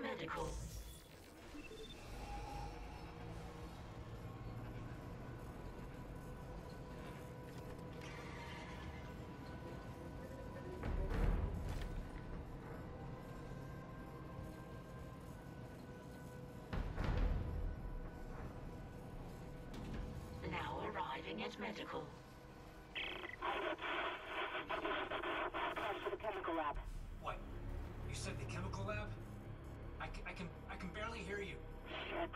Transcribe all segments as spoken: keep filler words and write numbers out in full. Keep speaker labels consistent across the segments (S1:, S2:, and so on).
S1: medical. Now arriving at medical.
S2: Head for the chemical lab.
S3: What? You said the chemical lab? I, c- I can I can barely hear you.
S2: Shit.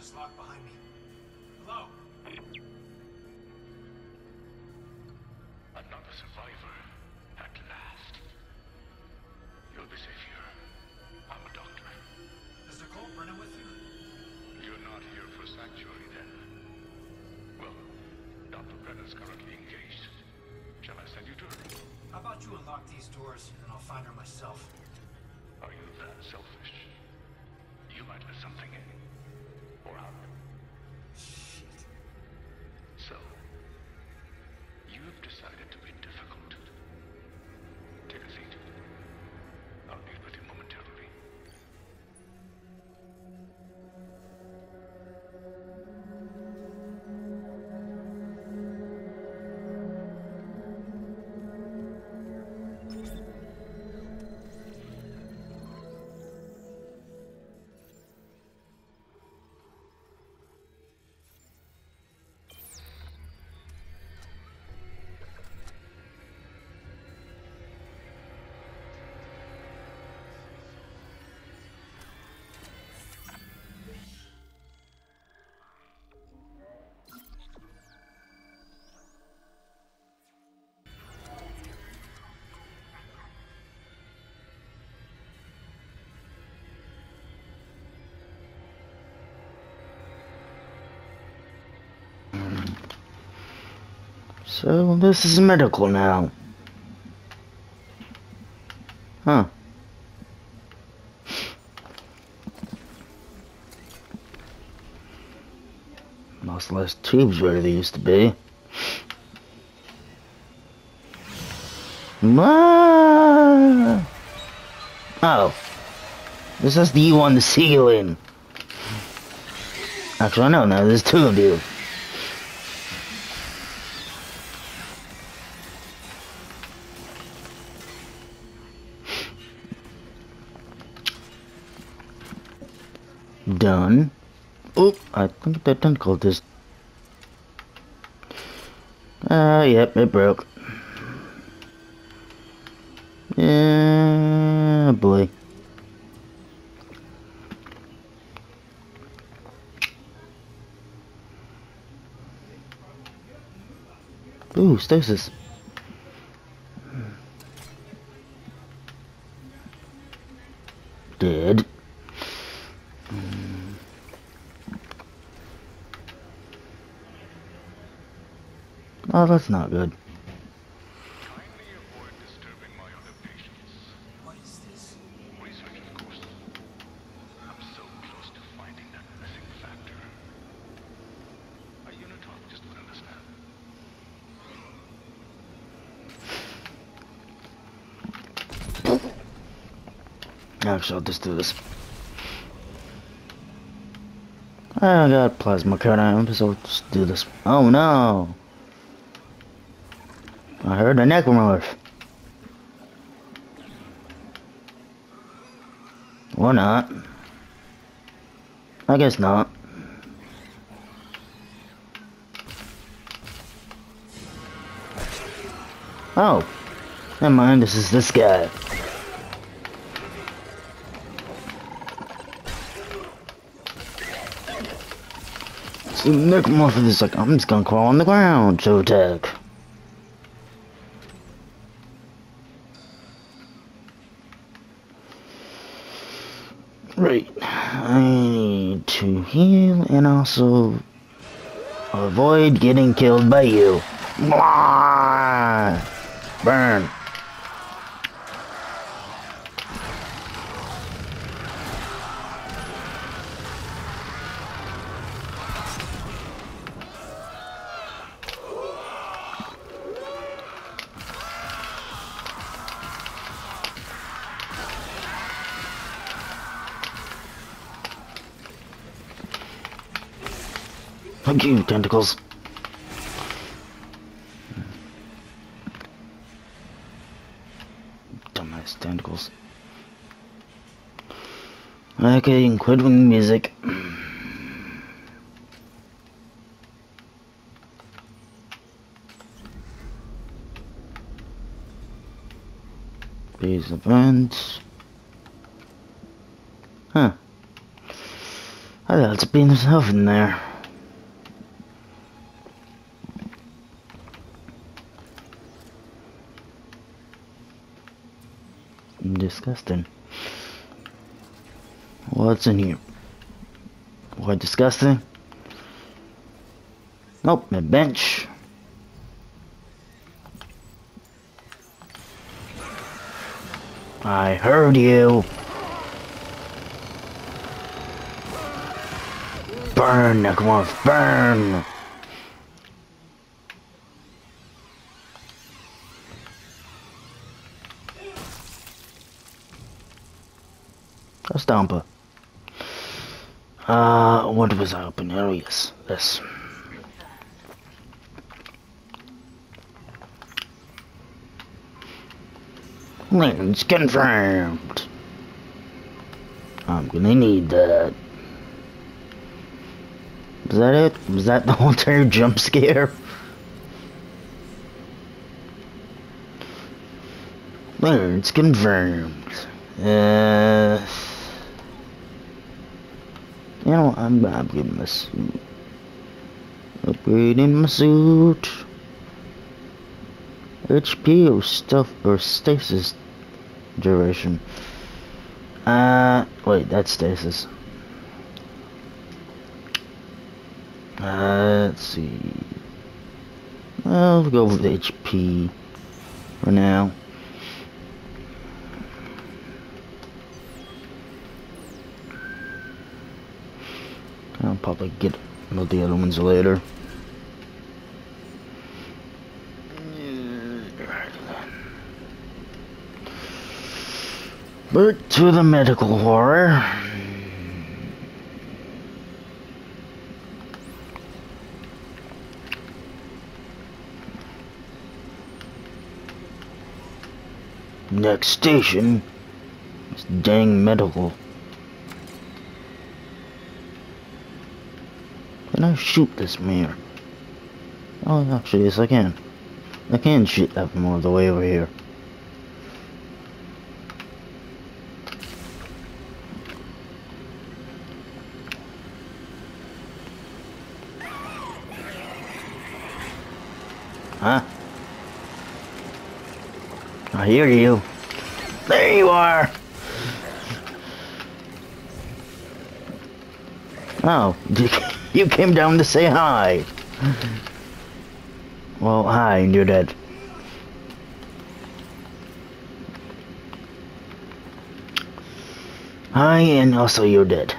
S3: It's locked behind me. Hello?
S4: Another survivor, at last. You'll be safe here. I'm a doctor.
S3: Is Nicole Brennan with you?
S4: You're not here for sanctuary, then? Well, Doctor Brennan's currently engaged. Shall I send you to her?
S3: How about you unlock these doors, and I'll find her myself?
S4: Are you that selfish? You might let something in. Or out.
S3: Shit.
S4: So, you've decided to be difficult. Take a seat. I'll meet with you momentarily.
S5: So this is medical now. Huh. Lost less tubes where they used to be. Ah! Oh. This has the U on the ceiling. Actually, I know now. There's two of you. Done. Oh, I think that tentacle just... Ah, uh, yep, it broke. Yeah, boy. Ooh, stasis. Dead. Oh, that's not good.
S4: Kindly avoid disturbing my other patients.
S3: What is this?
S4: Research, of course. I'm so close to finding that missing factor. A unitologist would understand.
S5: Actually, I'll just do this. I got plasma card, so I'll just do this. Oh no! I heard a necromorph. Or not. I guess not. Oh. Never mind, this is this guy. So necromorph is like, I'm just gonna crawl on the ground, so attack. Right, I need to heal and also avoid getting killed by you. Blah! Burn. Fuck you, tentacles. Dumbass tentacles. Okay, you can quit with music. These events. Huh. How the let's be himself in there. Disgusting. What's in here? What, disgusting? Nope, a bench. I heard you. Burn, Necromorph, burn! A stomper. Uh, what was I opening? Oh yes, this. It's confirmed. I'm gonna need that. Was that it? Was that the whole entire jump scare? There, it's confirmed. Uh, you know, I'm upgrading my suit. Upgrading my suit. H P or stuff or stasis duration. Uh, wait, that's stasis. Uh, let's see. Well, we'll go with H P for now. I'll probably get all the other ones later. Back to the medical horror. Next station is dang medical. Can I shoot this mirror? Oh, actually, yes, I can. I can shoot that from all the way over here. Huh? I hear you. There you are! Oh, you came down to say hi. Well, hi, and you're dead. Hi, and also you're dead.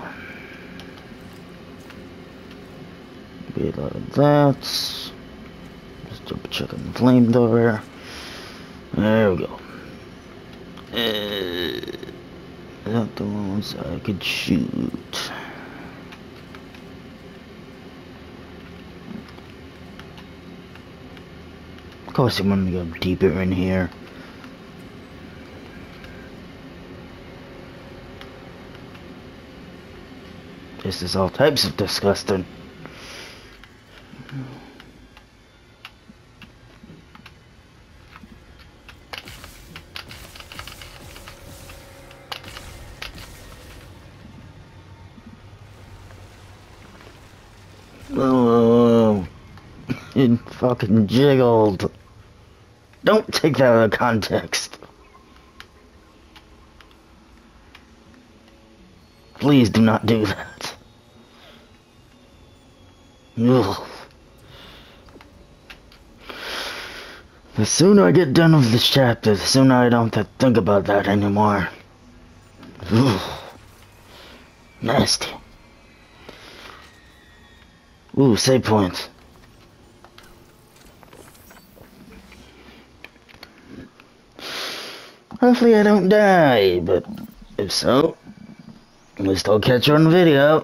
S5: Reload that. Just double check on the flamethrower. There we go. Uh, is that the ones I could shoot? Of course, you want me to go deeper in here. This is all types of disgusting. Oh, it fucking jiggled. Don't take that out of context. Please do not do that. Ugh. The sooner I get done with this chapter, the sooner I don't have to think about that anymore. Ugh. Nasty. Ooh, save points. Hopefully I don't die, but if so, at least I'll catch you on video.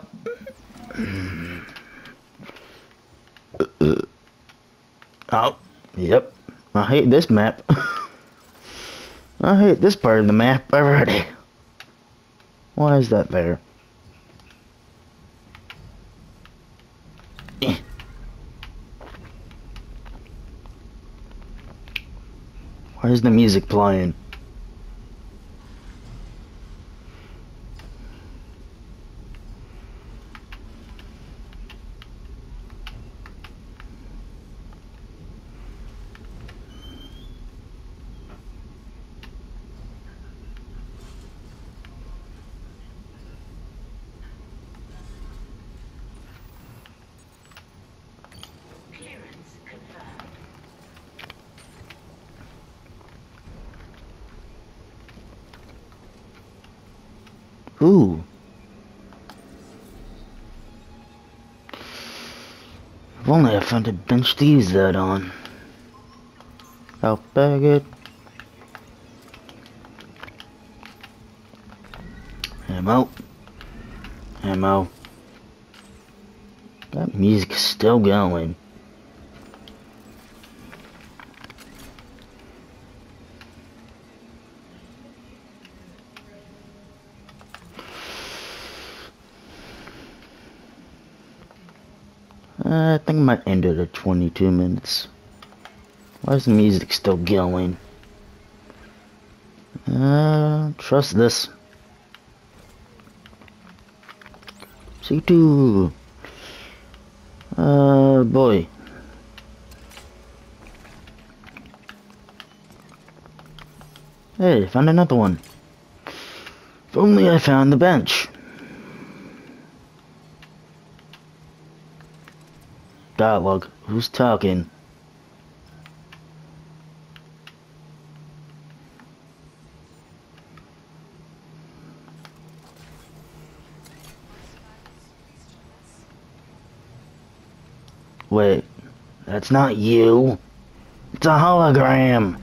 S5: Oh, yep. I hate this map. I hate this part of the map already. Why is that there? Eh. Why is the music playing? Ooh. If only I found a bench to use that on. I'll bag it. Ammo. Ammo. That music is still going. Uh, I think I might end it at twenty-two minutes. Why is the music still going? Uh, trust this. C two. Uh, boy. Hey, found another one. If only I found the bench. Dialogue. Who's talking? Wait, that's not you. It's a hologram.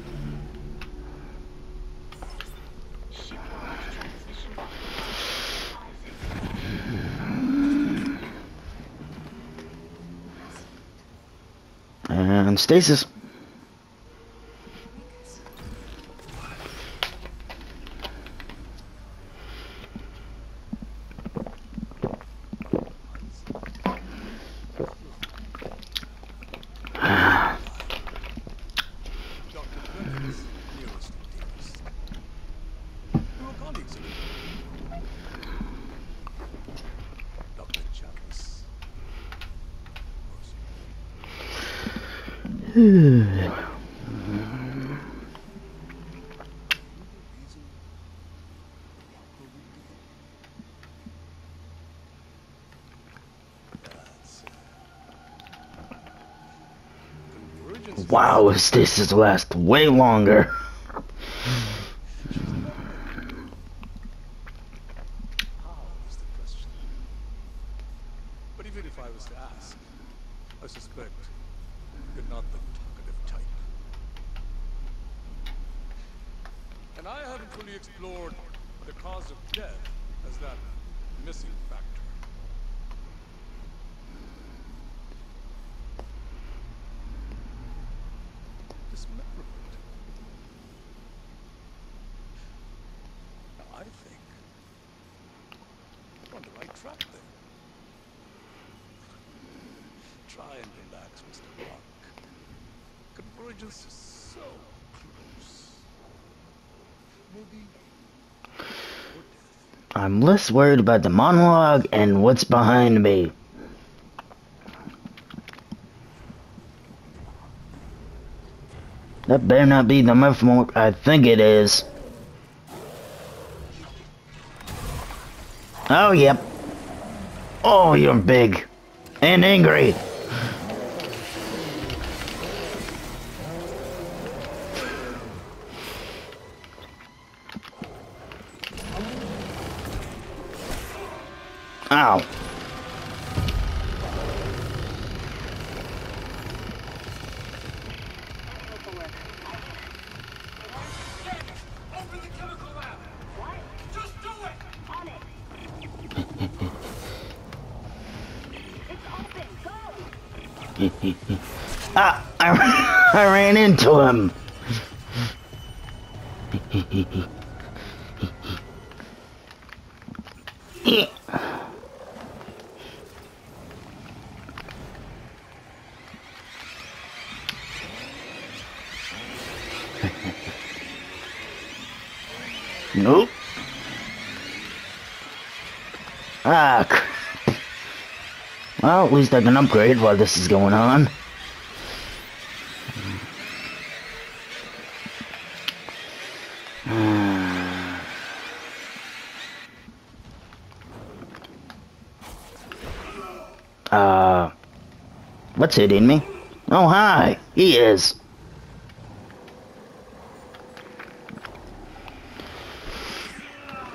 S5: And stasis. Wow, this stasis lasts way longer.
S6: But even if I was to ask, I suspect you're not the talkative type. And I haven't fully explored the cause of death as that missing factor. Dismemberment. Now I think you're on the right track there. Try and relax, Mister Rock. Convergence is so close. Maybe or death.
S5: I'm less worried about the monologue and what's behind me. That better not be the Murph I think it is. Oh, yep. Oh, you're big. And angry. Ow.
S3: Open the chemical lab!
S2: What?
S3: Just do it!
S2: On it. It's open. Go.
S5: Ah, I, I ran into him. Nope. Ah, crap. Well, at least I can upgrade while this is going on. Uh, what's hitting me? Oh, hi. He is.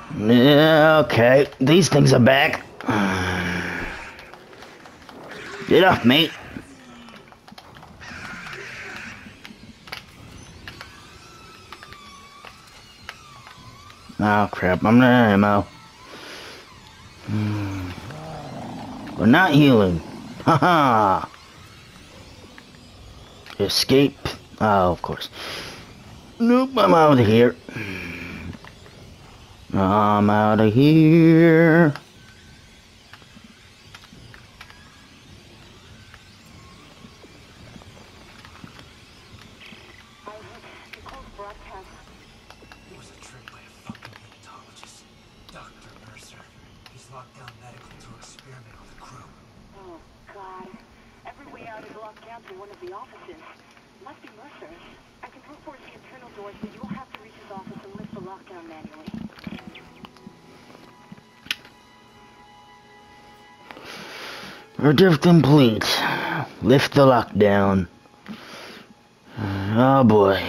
S5: Yeah, okay. These things are back. Get off, mate. Oh, crap. I'm not ammo. We're not healing. Haha. Escape. Oh, of course. Nope, I'm out of here. I'm out of here.
S3: It was a trick by a fucking neonatologist. Doctor Mercer. He's locked down medical to experiment on the crew.
S1: Oh, God. Every way out is locked down to one of the offices. Must be Mercer's. I can brute force the internal doors, but you'll have to reach his office and lift the lockdown manually.
S5: Drift complete. Lift the lockdown. Oh boy.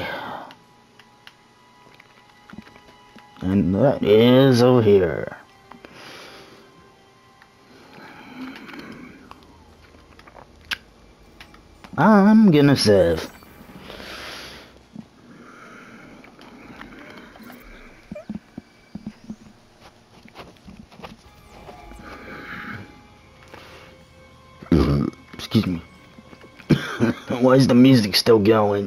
S5: And that is over here. I'm gonna save. Excuse me. Why is the music still going?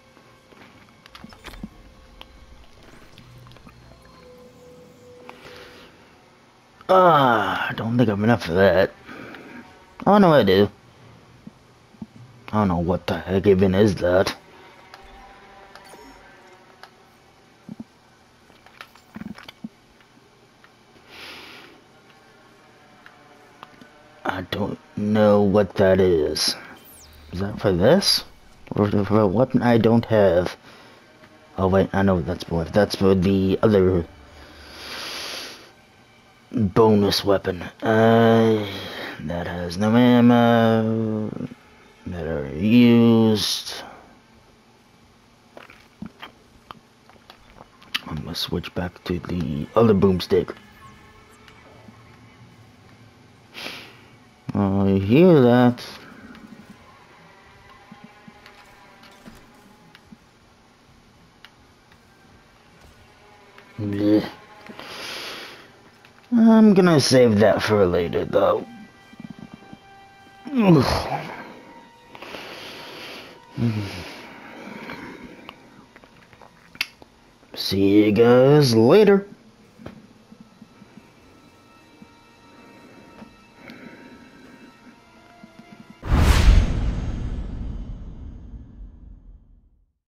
S5: Ah, I don't think I have enough of that. Oh no, I do. I don't know what the heck even is that. I don't know what that is. Is that for this? Or for what I don't have? Oh wait, I know what that's for. That's for the other bonus weapon. Uh, that has no ammo. That are used. I'm gonna switch back to the other boomstick. I hear that. Blech. I'm gonna save that for later, though. Ugh. See you guys later.